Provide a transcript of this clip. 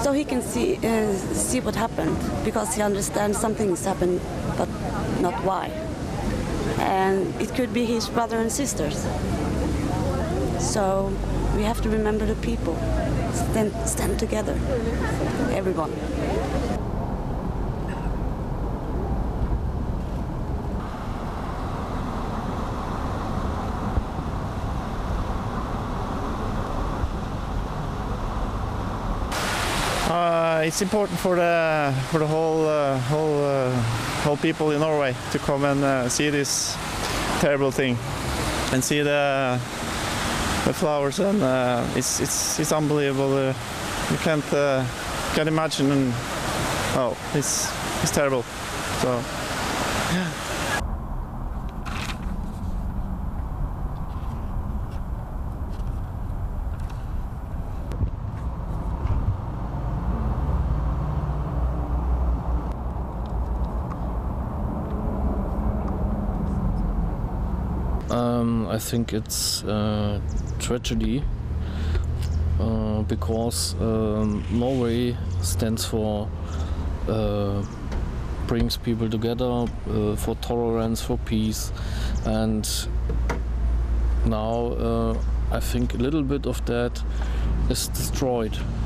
so he can see what happened, because he understands something has happened, but not why. And it could be his brother and sisters. So we have to remember the people. Stand together, everyone. It's important for the whole people in Norway to come and see this terrible thing and see the flowers, and it's unbelievable. You can't imagine. And, oh, it's terrible. So yeah. I think it's a tragedy because Norway stands for brings people together, for tolerance, for peace, and now I think a little bit of that is destroyed.